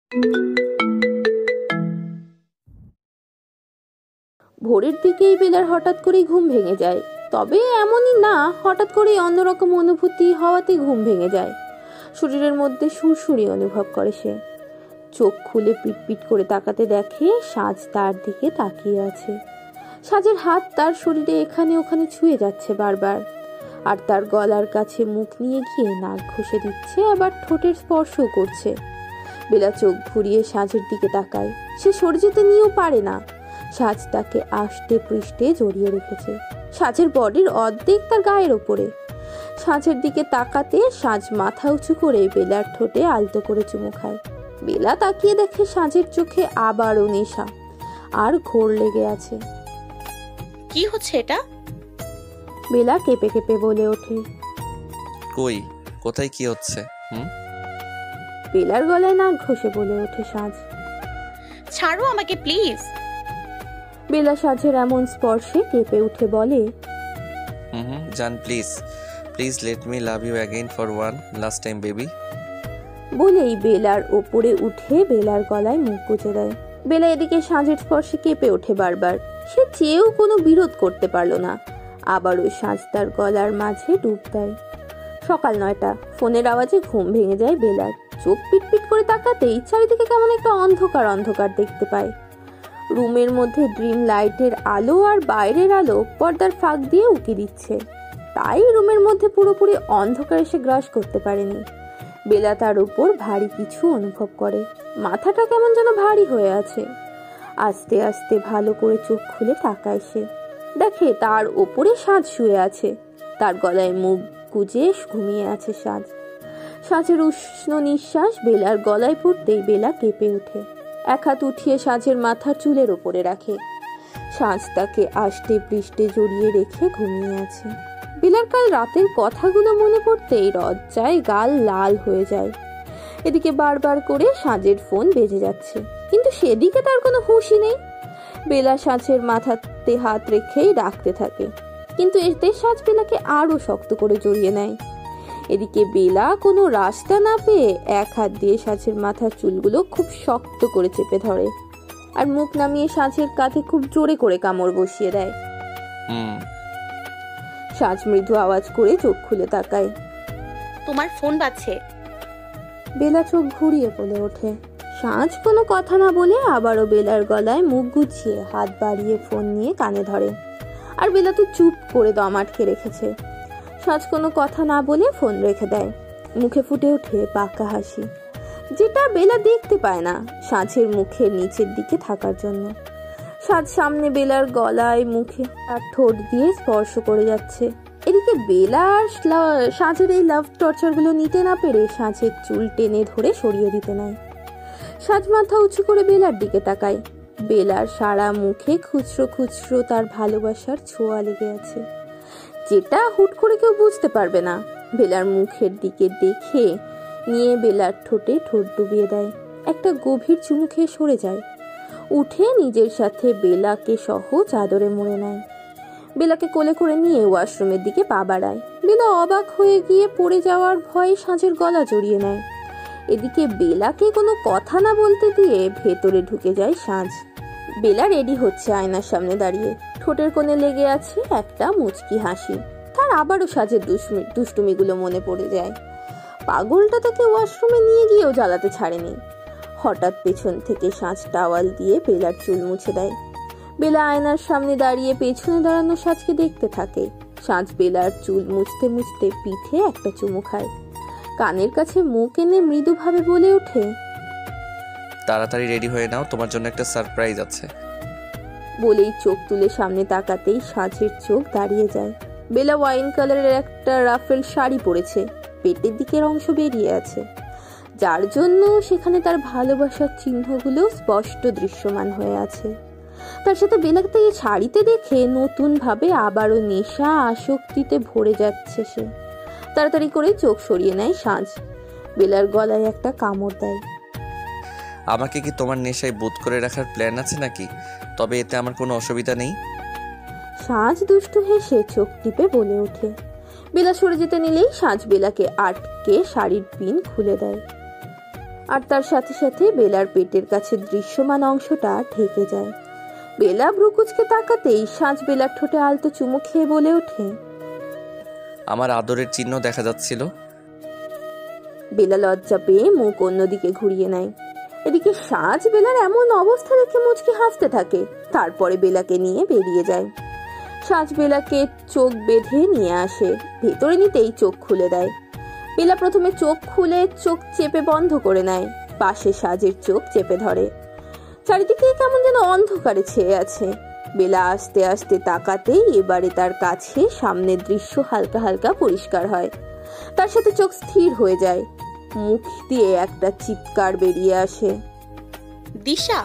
ভোরের দিকেই বেলার হঠাৎ করেই ঘুম ভেঙে যায়। তবে এমনই না, হঠাৎ করেই অন্যরকম অনুভূতি হওয়াতে ঘুম ভেঙে যায়। শরীরের মধ্যে সুরসুরি অনুভব করে সে। চোখ খুলে পিটপিট করে তাকাতে দেখে সাজ তার দিকে তাকিয়ে আছে। সাজের হাত তার শরীরে এখানে ওখানে ছুঁয়ে যাচ্ছে বারবার, আর তার গলার কাছে মুখ নিয়ে গিয়ে নাক ঘষে দিচ্ছে, আবার ঠোঁটের স্পর্শও করছে। বেলা চোখ ঘুরিয়ে সাজের দিকে তাকায়। সে সরে যেতে নিয়েও পারে না। সাজ তাকে আষ্টে পৃষ্ঠে জড়িয়ে রেখেছে। সাজের বডির অর্ধেক তার গায়ের ওপরে। সাজের দিকে তাকাতে সাজ মাথা উঁচু করে বেলার ঠোঁটে আলতো করে চুমু খায়। বেলা তাকিয়ে দেখে সাজের চোখে আবারও নেশা আর ঘোর লেগে আছে। কি হচ্ছে এটা? বেলা কেঁপে কেঁপে বলে ওঠে। কই, কোথায় কি হচ্ছে? বেলার গলায় নাক ঘষে বলে ওঠে সাজ। ছাড়ো আমাকে প্লিজ। বেলা সাজের এমন স্পর্শে কেঁপে উঠে বলে, জান please, please let me love you again for one last time baby. বলেই বেলার ওপরে উঠে বেলার গলায় মুখ গুজে দেয়। বেলা এদিকে সাজের স্পর্শে কেঁপে ওঠে বারবার। সে চেয়েও কোনো বিরোধ করতে পারল না। আবারও সাজ তার গলার মাঝে ডুব দেয়। সকাল 9টা। ফোনের আওয়াজে ঘুম ভেঙে যায় বেলার। চোখ পিটপিট করে তাকাতেই চারিদিকে কেমন একটা অন্ধকার অন্ধকার দেখতে পায়। রুমের মধ্যে ড্রিম লাইটের আলো আর বাইরের আলো পর্দার ফাঁক দিয়ে উকি দিচ্ছে, তাই রুমের মধ্যে পুরোপুরি অন্ধকার এসে গ্রাস করতে পারেনি। বেলা তার উপর ভারী কিছু অনুভব করে। মাথাটা কেমন যেন ভারী হয়ে আছে। আস্তে আস্তে ভালো করে চোখ খুলে তাকায় সে। দেখে তার ওপরে সাজ শুয়ে আছে। তার গলায় মুখ গুজে ঘুমিয়ে আছে সাজ। সাজের উষ্ণ নিঃশ্বাস বেলার গলায় পড়তেই বেলা কেঁপে ওঠে। এক হাত উঠিয়ে সাজের মাথার চুলের ওপরে রাখে। সাজ তাকে আষ্টে পৃষ্ঠে জড়িয়ে রেখে ঘুমিয়ে আছে। বেলার কাল রাতের কথাগুলো মনে পড়তেই লজ্জায় গাল লাল হয়ে যায়। এদিকে বারবার করে সাজের ফোন বেজে যাচ্ছে, কিন্তু সেদিকে তার কোনো হুঁশই নেই। বেলা সাজের মাথাতে হাত রেখেই ডাকতে থাকে, কিন্তু এতে সাজ বেলাকে আরো শক্ত করে জড়িয়ে নেয়। এদিকে বেলা কোনো রাস্তা না পেয়ে এক হাত দিয়ে সাজের মাথার চুলগুলো খুব শক্ত করে চেপে ধরে, আর মুখ নামিয়ে সাজের কাঁধে খুব জোরে করে কামড় বসিয়ে দেয়। সাজ মৃদু আওয়াজ করে চোখ খুলে তাকায়। তোমার ফোন বাজছে। বেলা চোখ ঘুরিয়ে বলে ওঠে। সাজ কোনো কথা না বলে আবারও বেলার গলায় মুখ গুছিয়ে হাত বাড়িয়ে ফোন নিয়ে কানে ধরে। আর বেলা তো চুপ করে দম আটকে রেখেছে। সাজ কোনো কথা না বলে ফোন রেখে দেয়। মুখে ফুটে ওঠে বাঁকা হাসি, যেটা বেলা দেখতে পায় না সাজের মুখের নিচের দিকে থাকার জন্য। সাজ সামনে বেলার গলায় মুখে আর ঠোঁট দিয়ে স্পর্শ করে যাচ্ছে। এদিকে বেলা আর সাজের এই লাভ টর্চার গুলো নিতে না পেরে সাজের চুল টেনে ধরে সরিয়ে দিতে নেয়। সাজ মাথা উঁচু করে বেলার দিকে তাকায়। বেলার সারা মুখে খুচরো খুচরো তার ভালোবাসার ছোঁয়া লেগে আছে, যেটা হুট করে কেউ বুঝতে পারবে না। বেলার মুখের দিকে দেখে নিয়ে বেলার ঠোঁটে ঠোঁট ডুবিয়ে দেয়। একটা গভীর চুমু খেয়ে সরে যায়। উঠে নিজের সাথে বেলাকে সহ চাদরে মুড়ে নেয়। বেলাকে কোলে করে নিয়ে ওয়াশরুমের দিকে পা বাড়ায়। বেলা অবাক হয়ে গিয়ে পড়ে যাওয়ার ভয়ে সাজের গলা জড়িয়ে নেয়। এদিকে বেলাকে কোনো কথা না বলতে দিয়ে ভেতরে ঢুকে যায় সাজ। বেলা রেডি হচ্ছে আয়নার সামনে দাঁড়িয়ে। ঠোঁটের কোণে লেগে আছে একটা মুচকি হাসি। তার আবারও সাজের দুষ্টুমিগুলো মনে পড়ে যায়। পাগলটা তাকে ওয়াশরুমে নিয়ে গিয়েও জ্বালাতে ছাড়েনি। হঠাৎ পেছন থেকে সাজ টাওয়াল দিয়ে বেলার চুল মুছে দেয়। বেলা আয়নার সামনে দাঁড়িয়ে পেছনে দাঁড়ানো সাজকে দেখতে থাকে। সাজ বেলার চুল মুছতে মুছতে পিঠে একটা চুমু খায়। কানের কাছে মুখ এনে মৃদুভাবে বলে ওঠে, তাড়াতাড়ি রেডি হয়ে নাও, তোমার জন্য একটা সারপ্রাইজ আছে। বলেই চোখ তুলে সামনে তাকাতেই সাজের চোখ দাঁড়িয়ে যায়। বেলা ওয়াইন কালারের একটা রাফেল শাড়ি পরেছে। পেটের দিকের অংশ বেরিয়ে আছে, যার জন্য সেখানে তার ভালোবাসার চিহ্নগুলো স্পষ্ট দৃশ্যমান হয়ে আছে। তার সাথে বেলাকে শাড়িতে দেখে নতুন ভাবে আবারও নেশা আসক্তিতে ভরে যাচ্ছে সে। তাড়াতাড়ি করে চোখ সরিয়ে নেয় সাজ। বেলার গলায় একটা কামড় দেয়। আমাকে কি তোমার নেশায় বোধ করে রাখার প্ল্যান আছে নাকি? তবে এতে আমার কোনো অসুবিধা নেই। সাজ দুষ্টু হেসে চোখ টিপে বলে ওঠে। বেলা সরে যেতে নিলেই সাজ বেলাকে আটকে শাড়ির পিন খুলে দেয়। আর তার সাথে সাথে বেলার পেটের কাছে দৃশ্যমান অংশটা ঢেকে যায়। বেলা ভ্রুকুচকে তাকাতেই সাজ বেলার ঠোঁটে আলতো চুমু খেয়ে বলে ওঠে, আমার আদরের চিহ্ন দেখা যাচ্ছিল। বেলা লজ্জা পেয়ে মুখ অন্যদিকে ঘুরিয়ে নেয়। এদিকে সাজ বেলার এমন অবস্থা দেখে মুচকি হাসতে থাকে। তারপরে বেলাকে নিয়ে বেরিয়ে যায়। সাজ বেলাকে চোখ বেঁধে নিয়ে আসে, ভেতরে নিতেই চোখ খুলে দেয়। বেলা প্রথমে চোখ খুলে চোখ চেপে বন্ধ করে নেয়, পাশে সাজের চোখ চেপে ধরে। চারিদিকে কেমন যেন অন্ধকারে ছেয়ে আছে। বেলা আস্তে আস্তে তাকাতেই এবারে তার কাছে সামনের দৃশ্য হালকা হালকা পরিষ্কার হয়। তার সাথে চোখ স্থির হয়ে যায়, মুখ দিয়ে একটা চিৎকার বেরিয়ে আসে, দিশা।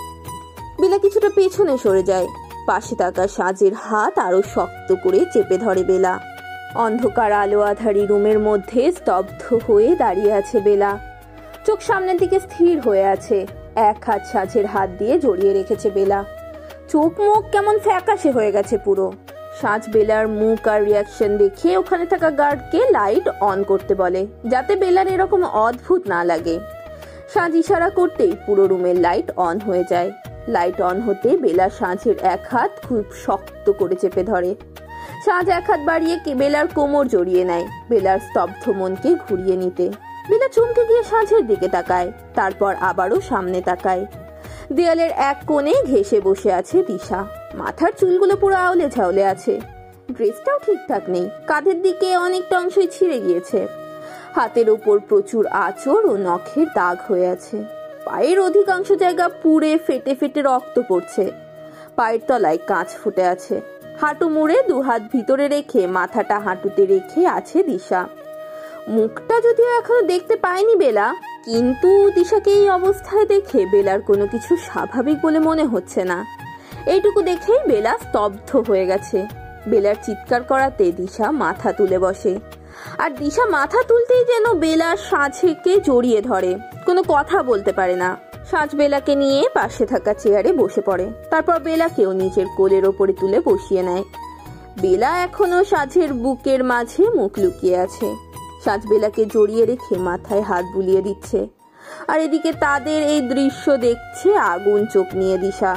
বেলা কিছুটা পেছনে সরে যায়। পাশে থাকা সাজের হাত আরো শক্ত করে চেপে ধরে বেলা। অন্ধকার আলো আধারী রুমের মধ্যে স্তব্ধ হয়ে দাঁড়িয়ে আছে বেলা। চোখ সামনের দিকে স্থির হয়ে আছে, এক হাত সাজের হাত দিয়ে জড়িয়ে রেখেছে বেলা। চোখ মুখ কেমন ফ্যাকাশে হয়ে গেছে পুরো। সাজ বেলার মুখ আর রিয়াকশন দেখে ওখানে থাকা গার্ডকে লাইট অন করতে বলে, যাতে বেলার এরকম অদ্ভুত না লাগে। সাজ ইশারা করতেই পুরো রুমের লাইট অন হয়ে যায়। লাইট অন হতে বেলা সাজের এক হাত খুব শক্ত করে চেপে ধরে। সাজ এক হাত বাড়িয়ে বেলার কোমর জড়িয়ে নেয়, বেলার স্তব্ধ মনকে ঘুরিয়ে নিতে। বেলা চমকে গিয়ে সাজের দিকে তাকায়, তারপর আবারও সামনে তাকায়। দেয়ালের এক কোণে ঘেঁষে বসে আছে দিশা। মাথার চুলগুলো পুরো আউলে ঝাউলে আছে, ড্রেসটাও ঠিকঠাক নেই, কাঁধের দিকে অনেকটা অংশই ছিঁড়ে গিয়েছে। হাতের উপর প্রচুর আঁচড় ও নখের দাগ হয়ে আছে। পায়ের অধিকাংশ জায়গা পুড়ে ফেটে ফেটে রক্ত পড়ছে। পায়ের তলায় কাঁচ ফুটে আছে। হাঁটু মুড়ে দুহাত ভিতরে রেখে মাথাটা হাঁটুতে রেখে আছে দিশা। মুখটা যদিও এখনো দেখতে পায়নি বেলা, কিন্তু দিশাকে এই অবস্থায় দেখে বেলার কোনো কিছু স্বাভাবিক বলে মনে হচ্ছে না। এইটুকু দেখেই বেলা স্তব্ধ হয়ে গেছে। বেলার চিৎকার করাতে দিশা মাথা তুলে বসে, আর দিশা মাথা তুলতেই যেন বেলা সাজকে জড়িয়ে ধরে। কোনো কথা বলতে পারে না। সাজ বেলাকে নিয়ে পাশে থাকা চেয়ারে বসে পড়ে, তারপর বেলাকেও নিজের কোলের ওপরে তুলে বসিয়ে নেয়। বেলা এখনো সাজের বুকের মাঝে মুখ লুকিয়ে আছে। সাজ বেলাকে জড়িয়ে রেখে মাথায় হাত বুলিয়ে দিচ্ছে, আর এদিকে তাদের এই দৃশ্য দেখছে আগুন চোখ নিয়ে দিশা।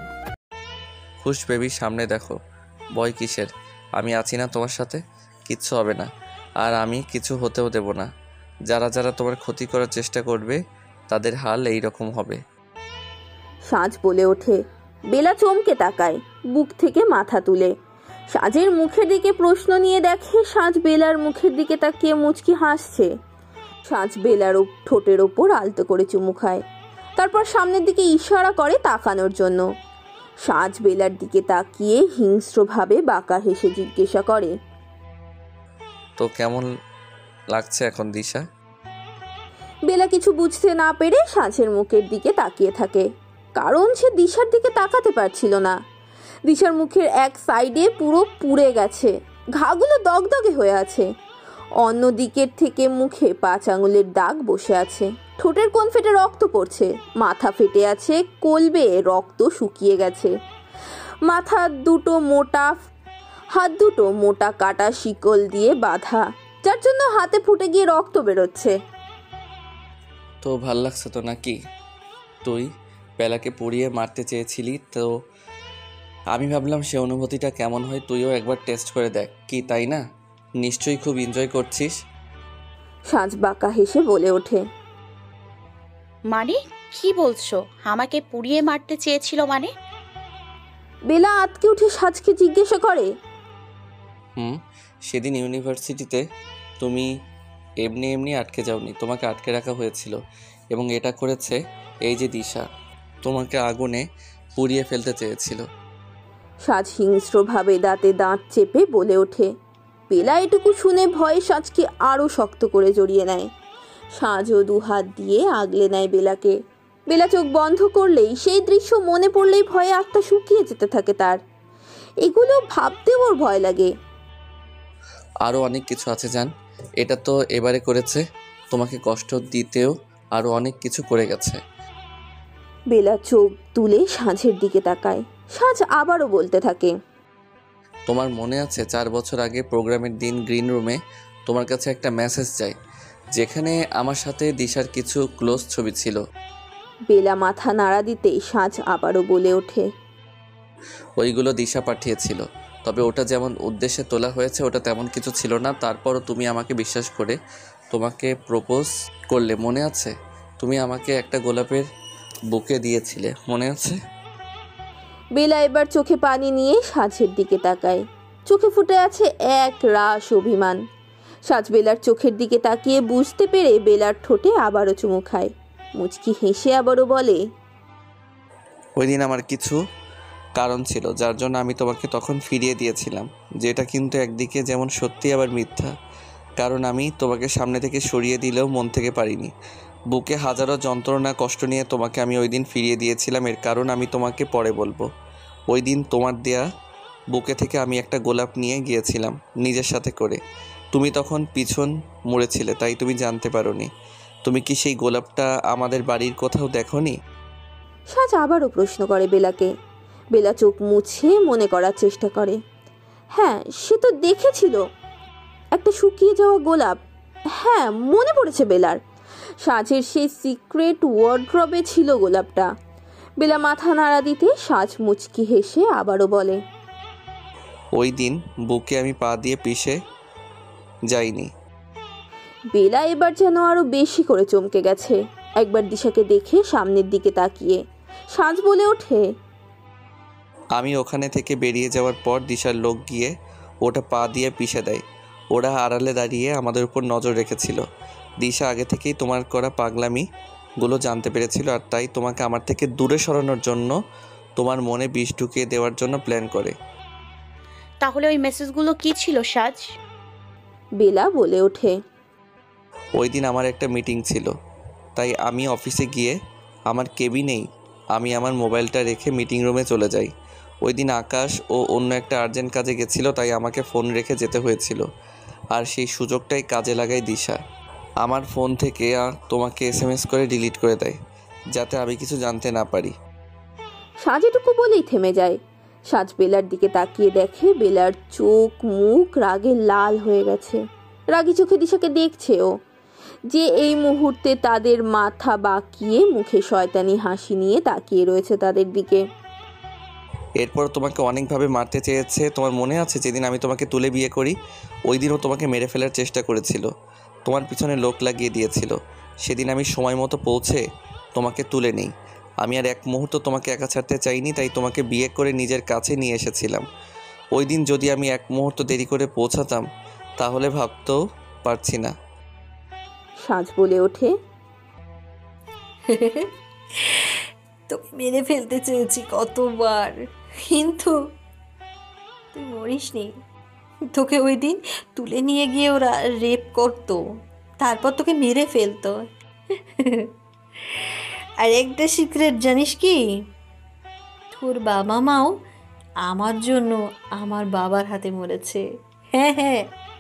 খুশ বেবি, সামনে দেখো। ভয় কিসের? আমি আছি না তোমার সাথে, কিচ্ছু হবে না। আর আমি কিছু হতেও দেব না। যারা যারা তোমার ক্ষতি করার চেষ্টা করবে তাদের হাল এই রকম হবে। সাজ বলে ওঠে। বেলা চমকে তাকায়, বুক থেকে মাথা তুলে সাজের মুখের দিকে প্রশ্ন নিয়ে দেখে সাজ বেলার মুখের দিকে তাকিয়ে মুচকি হাসছে। সাজ বেলার ঠোঁটের ওপর আলতো করে চুমু খায়, তারপর সামনের দিকে ইশারা করে তাকানোর জন্য। সাজ বেলার দিকে তাকিয়ে হিংস্রভাবে বাঁকা হেসে জিজ্ঞাসা করে, তো কেমন লাগছে এখন দিশা? বেলা কিছু বুঝতে না পেরে সাজের মুখের দিকে তাকিয়ে থাকে, কারণ সে দিশার দিকে তাকাতে পারছিল না। দিশার মুখের এক সাইডে পুরো পুড়ে গেছে, ঘাগুলো দগদগে হয়ে আছে। অন্য দিকের থেকে মুখে 5 আঙুলের দাগ বসে আছে। ঠোঁটের কোণ ফেটে রক্ত পড়ছে, মাথা ফেটে আছে, কলবে রক্ত শুকিয়ে গেছে। হাত দুটো মোটা কাটা শিকল দিয়ে বাঁধা, যার জন্য হাতে ফুটে গিয়ে রক্ত বেরোচ্ছে। তো ভাল লাগছে তো নাকি? তুই বেলাকে পুড়িয়ে মারতে চেয়েছিলি, তো আমি ভাবলাম সে অনুভূতিটা কেমন হয় তুইও একবার টেস্ট করে দেখ, কি তাই না? নিশ্চয়ই খুব এনজয় করছিস। সাজ বাঁকা হেসে বলে ওঠে, মানে কি বলছো? আমাকে পুড়িয়ে মারতে চেয়েছিল মানে? বেলা আতকে উঠে সাজকে জিজ্ঞাসা করে, সেদিন ইউনিভার্সিটিতে তুমি এমনি এমনি আটকে যাওনি, তোমাকে আটকে রাখা হয়েছিল। এবং এটা করেছে এই যে দিশা, তোমাকে আগুনে পুড়িয়ে ফেলতে চেয়েছিল। সাজ হিংস্রভাবে দাঁতে দাঁত চেপে বলে ওঠে। বেলা এটুকু শুনে ভয়ে সাজকে আরো শক্ত করে জড়িয়ে নেয়। সাজও 2 হাত দিয়ে আগলে নেয় বেলাকে। বেলা চোখ বন্ধ করলেই সেই দৃশ্য মনে পড়লেই ভয়ে আত্মা শুকিয়ে যেতে থাকে তার। এগুলো ভাবতেও ওর ভয় লাগে। আরও অনেক কিছু আছে জান, এটা তো এবারে করেছে, তোমাকে কষ্ট দিতেও আরও অনেক কিছু করে গেছে। বেলা চোখ তুলে সাঁঝের দিকে তাকায়। সাঁঝ আবারও বলতে থাকে, তোমার মনে আছে 4 বছর আগে প্রোগ্রামের দিন গ্রিন রুমে তোমার কাছে একটা মেসেজ যায় যেখানে আমার সাথে দিশার কিছু ক্লোজ ছবি ছিল। বেলা মাথা নাড়া দিতেই সাজ আবারও বলে ওঠে। ওইগুলো দিশা পাঠিয়েছিল, তবে ওটা যেমন উদ্দেশ্যে তোলা হয়েছে ওটা তেমন কিছু ছিল না। তারপরও তুমি আমাকে বিশ্বাস করে তোমাকে প্রপোজ করলে, মনে আছে? তুমি আমাকে একটা গোলাপের বুকে দিয়েছিলে, মনে আছে? বেলা এবার চোখে পানি নিয়ে সাজের দিকে তাকায়। চোখে ফুটে আছে এক রাশ অভিমান। সাজ বেলার চোখের দিকে তাকিয়ে বুঝতে পেরে বেলার ঠোঁটে আবারও চুমু খায়। মুচকি হেসে আবারও বলে, ওই দিন আমার কিছু কারণ ছিল যার জন্য আমি তোমাকে তখন ফিরিয়ে দিয়েছিলাম, যেটা কিন্তু একদিকে যেমন সত্যি আবার মিথ্যা। কারণ আমি তোমাকে সামনে থেকে সরিয়ে দিলেও মন থেকে পারিনি। বুকে হাজারো যন্ত্রণা কষ্ট নিয়ে তোমাকে আমি ওই দিন ফিরিয়ে দিয়েছিলাম। এর কারণ আমি তোমাকে পরে বলবো। ওই দিন তোমার দেয়া বুকে থেকে আমি একটা গোলাপ নিয়ে গিয়েছিলাম নিজের সাথে করে। তুমি তখন পিছন মুড়েছিলে, তাই তুমি জানতে পারোনি। তুমি কি সেই গোলাপটা আমাদের বাড়ির কোথাও দেখোনি? সাজ আবারও প্রশ্ন করে বেলাকে। বেলা চোখ মুছে মনে করার চেষ্টা করে। হ্যাঁ, সে তো দেখেছিল একটা শুকিয়ে যাওয়া গোলাপ। হ্যাঁ, মনে পড়েছে বেলার। সাজের সেই সিক্রেট ওয়ার্ড্রবে ছিল গোলাপটা। বেলা মাথা নাড়া দিতে সাজ মুচকি হেসে আবারও বলে, ওই দিন বুকে আমি পা দিয়ে পিষে যাইনি। বেলা এবার যেন আরো বেশি করে চমকে গেছে। একবার দিশাকে দেখে সামনের দিকে তাকিয়ে সাজ বলে ওঠে, আমি ওখানে থেকে বেরিয়ে যাওয়ার পর দিশার লোক গিয়ে ওটা পা দিয়ে পিষে দেয়। ওরা আড়ালে দাঁড়িয়ে আমাদের উপর নজর রেখেছিল। দিশা আগে থেকেই তোমার করা পাগলামিগুলো জানতে পেরেছিল, আর তাই তোমাকে আমার থেকে দূরে সরানোর জন্য, তোমার মনে বিষ ঢুকিয়ে দেওয়ার জন্য প্ল্যান করে। তাহলে ওই মেসেজগুলো কি ছিল সাজ? বেলা বলে ওঠে, ওই দিন আমার একটা মিটিং ছিল, তাই আমি অফিসে গিয়ে আমার কেবিনেই আমি আমার মোবাইলটা রেখে মিটিং রুমে চলে যাই। ওই দিন আকাশ ও অন্য একটা আর্জেন্ট কাজে গেছিলো, তাই আমাকে ফোন রেখে যেতে হয়েছিল। আর সেই সুযোগটাই কাজে লাগাই দিশা। আমার ফোন থেকে তোমাকে SMS করে ডিলিট করে দেয়, যাতে আমি কিছু জানতে না পারি। সাজ এটুকু বলেই থেমে যায়। সাজ বেলার দিকে তাকিয়ে দেখে বেলার চোখ মুখ রাগে লাল হয়ে গেছে। রাগী চোখে দিশাকে দেখছে ও, যে এই মুহূর্তে তাদের মাথা বাঁকিয়ে মুখে শয়তানি হাসি নিয়ে তাকিয়ে রয়েছে তাদের দিকে। এরপর তোমাকে অনেকভাবে মারতে চেয়েছে। তোমার মনে আছে যেদিন আমি তোমাকে তুলে বিয়ে করি? ওই দিনও তোমাকে মেরে ফেলার চেষ্টা করেছিল, তোমার পিছনে লোক লাগিয়ে দিয়েছিল। সেদিন আমি সময় মতো পৌঁছে তোমাকে তুলে নিই। আমি আর এক মুহূর্ত তোমাকে একা ছাড়তে চাইনি, তাই তোমাকে বিয়ে করে নিজের কাছে নিয়ে এসেছিলাম। ওই দিন যদি আমি এক মুহূর্ত দেরি করে পৌঁছাতাম, তাহলে ভাবতেও পারছি না। সাজ বলে ওঠে, তোকে মেরে ফেলতে চেয়েছি কতবার, কিন্তু তুই মরিসনি। তোকে ওই দিন তুলে নিয়ে গিয়ে ওরা রেপ করতো, তারপর তোকে মেরে ফেলতো। আর একটা সিক্রেট জানিস কি? তোর বাবা মাও আমার জন্য আমার বাবার হাতে মরেছে। হ্যাঁ হ্যাঁ।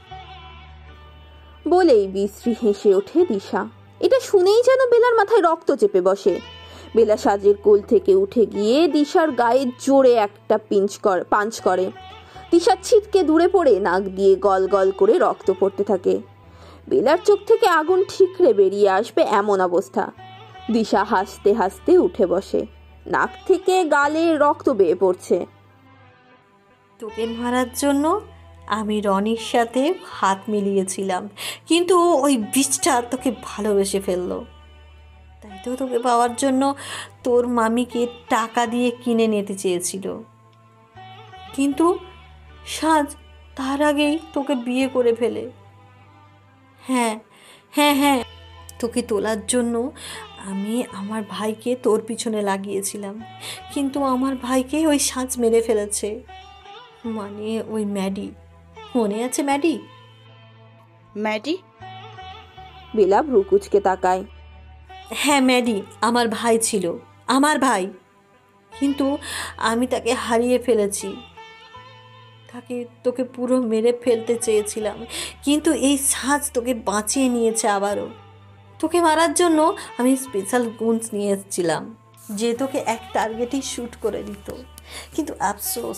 বলেই বিশ্রী হেসে ওঠে দিশা। এটা শুনেই যেন বেলার মাথায় রক্ত চেপে বসে। বেলা সাজের কোল থেকে উঠে গিয়ে দিশার গায়ে জোরে একটা পাঞ্চ করে। দিশা ছিটকে দূরে পড়ে নাক দিয়ে গল গল করে রক্ত পড়তে থাকে। বেলার চোখ থেকে আগুন ঠিকরে বেরিয়ে আসবে এমন অবস্থা। দিশা হাসতে হাসতে উঠে বসে। নাক থেকে গালে রক্ত বেয়ে পড়ছে। তোকে মারার জন্য আমি রনির সাথে হাত মিলিয়েছিলাম, কিন্তু ওই বিচটা তোকে ভালোবেসে ফেললো। তাই তো তোকে পাওয়ার জন্য তোর মামিকে টাকা দিয়ে কিনে নিতে চেয়েছিল, কিন্তু সাজ তার আগেই তোকে বিয়ে করে ফেলে। হ্যাঁ হ্যাঁ হ্যাঁ, তোকে তোলার জন্য আমি আমার ভাইকে তোর পিছনে লাগিয়েছিলাম, কিন্তু আমার ভাইকে ওই সাজ মেরে ফেলেছে। মানে ওই ম্যাডি, মনে আছে ম্যাডি? ম্যাডি? বেলা ভ্রু কুঁচকে তাকায়। হ্যাঁ ম্যাডি আমার ভাই ছিল, আমার ভাই, কিন্তু আমি তাকে হারিয়ে ফেলেছি। তাকে তোকে পুরো মেরে ফেলতে চেয়েছিলাম, কিন্তু এই সাজ তোকে বাঁচিয়ে নিয়েছে আবারও। তোকে মারার জন্য আমি স্পেশাল গুনস নিয়ে এসেছিলাম, যে তোকে এক টার্গেটেই শ্যুট করে দিত, কিন্তু আফসোস।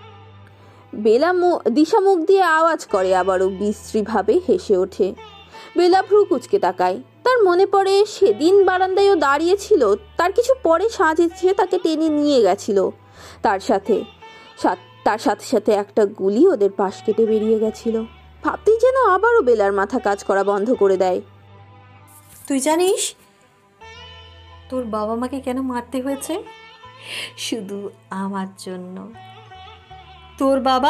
দিশা মুখ দিয়ে আওয়াজ করে আবারও বিশ্রীভাবে হেসে ওঠে। বেলা ভ্রু কুচকে তাকায়। তার মনে পড়ে সেদিন বারান্দায় ও দাঁড়িয়েছিল, তার কিছু পরে সাজ এসে তাকে টেনে নিয়ে গেছিল। তার সাথে সাথে একটা গুলি ওদের পাশ কেটে বেরিয়ে গেছিল। ভাবতেই যেন আবারও বেলার মাথা কাজ করা বন্ধ করে দেয়। তুই জানিস তোর বাবা মাকে কেন মারতে হয়েছে? শুধু আমার জন্য। তোর বাবা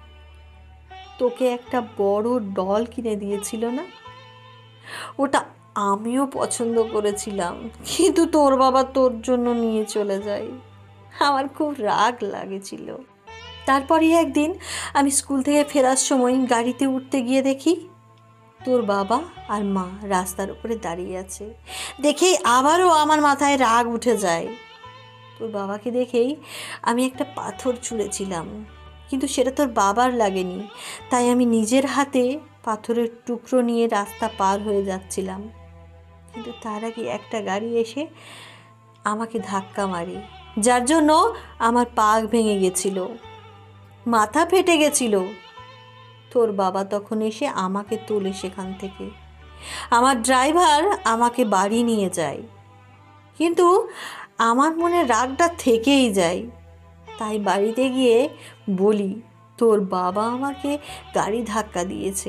তোকে একটা বড় ডল কিনে দিয়েছিল না? ওটা আমিও পছন্দ করেছিলাম, কিন্তু তোর বাবা তোর জন্য নিয়ে চলে যায়। আমার খুব রাগ লাগেছিল। তারপরে একদিন আমি স্কুল থেকে ফেরার সময় গাড়িতে উঠতে গিয়ে দেখি তোর বাবা আর মা রাস্তার উপরে দাঁড়িয়ে আছে। দেখেই আবারও আমার মাথায় রাগ উঠে যায়। তোর বাবাকে দেখেই আমি একটা পাথর ছুঁড়েছিলাম, কিন্তু সেটা তোর বাবার লাগেনি। তাই আমি নিজের হাতে পাথরের টুকরো নিয়ে রাস্তা পার হয়ে যাচ্ছিলাম, কিন্তু তার আগে একটা গাড়ি এসে আমাকে ধাক্কা মারে, যার জন্য আমার পা ভেঙে গেছিল, মাথা ফেটে গেছিল। তোর বাবা তখন এসে আমাকে তোলে সেখান থেকে। আমার ড্রাইভার আমাকে বাড়ি নিয়ে যায়, কিন্তু আমার মনে রাগটা থেকেই যায়। তাই বাড়িতে গিয়ে বলি তোর বাবা আমাকে গাড়ি ধাক্কা দিয়েছে।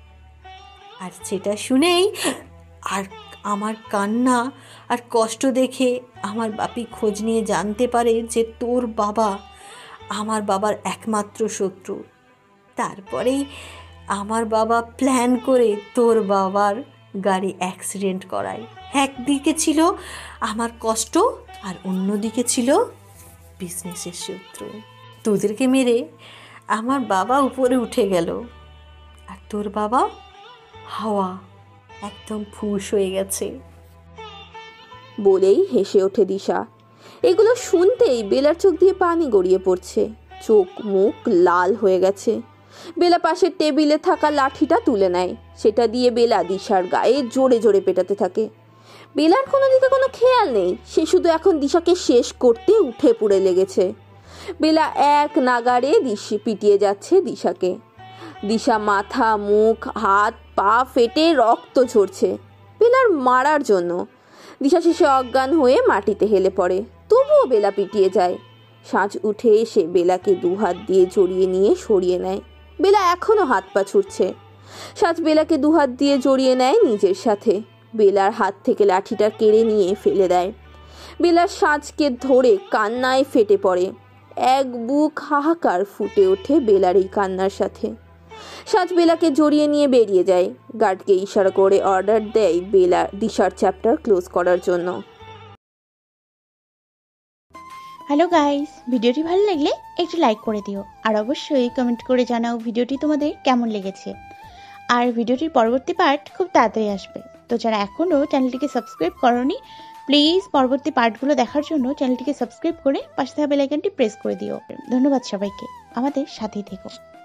আর সেটা শুনেই আর আমার কান্না আর কষ্ট দেখে আমার বাপি খোঁজ নিয়ে জানতে পারে যে তোর বাবা আমার বাবার একমাত্র শত্রু। তারপরেই আমার বাবা প্ল্যান করে তোর বাবার গাড়ি অ্যাক্সিডেন্ট করায়। একদিকে ছিল আমার কষ্ট আর অন্যদিকে ছিল বিজনেসের শত্রু। তোদেরকে মেরে আমার বাবা উপরে উঠে গেল, আর তোর বাবা হাওয়া একদম ফুঁস হয়ে গেছে। বলেই হেসে ওঠে দিশা। এগুলো শুনতেই বেলার চোখ দিয়ে পানি গড়িয়ে পড়ছে, চোখ মুখ লাল হয়ে গেছে। বেলা পাশের টেবিলে থাকা লাঠিটা তুলে নেয়, সেটা দিয়ে বেলা দিশার গায়ে জোরে জোরে পেটাতে থাকে। বেলার কোনো দিকে কোনো খেয়াল নেই, সে শুধু এখন দিশাকে শেষ করতে উঠে পড়ে লেগেছে। বেলা এক নাগাড়ে পিটিয়ে যাচ্ছে দিশাকে। দিশা মাথা মুখ হাত পা ফেটে রক্ত ঝরছে বেলার মারার জন্য। দিশা শেষে অজ্ঞান হয়ে মাটিতে হেলে পড়ে, তবুও বেলা পিটিয়ে যায়। সাজ উঠে এসে বেলাকে দুহাত দিয়ে জড়িয়ে নিয়ে সরিয়ে নেয়। বেলা এখনো হাত পা ছুটছে। সাজ বেলাকে দুহাত দিয়ে জড়িয়ে নেয় নিজের সাথে। বেলার হাত থেকে লাঠিটা কেড়ে নিয়ে ফেলে দেয়। বেলা সাজকে ধরে কান্নায় ফেটে পড়ে। এক বুক হাহাকার ফুটে ওঠে বেলার এই কান্নার সাথে। সাজ বেলাকে জড়িয়ে নিয়ে বেরিয়ে যায়। গার্ডকে ইশারা করে অর্ডার দেয় বেলা দিশার চ্যাপ্টার ক্লোজ করার জন্য। হ্যালো গাইস, ভিডিওটি ভালো লাগলে একটু লাইক করে দিও, আর অবশ্যই কমেন্ট করে জানাও ভিডিওটি তোমাদের কেমন লেগেছে। আর ভিডিওটির পরবর্তী পার্ট খুব তাড়াতাড়ি আসবে, তো যারা এখনও চ্যানেলটিকে সাবস্ক্রাইব করোনি প্লিজ পরবর্তী পার্টগুলো দেখার জন্য চ্যানেলটিকে সাবস্ক্রাইব করে পাশে থাকা বেল আইকনটি প্রেস করে দিও। ধন্যবাদ সবাইকে, আমাদের সাথেই থেকো।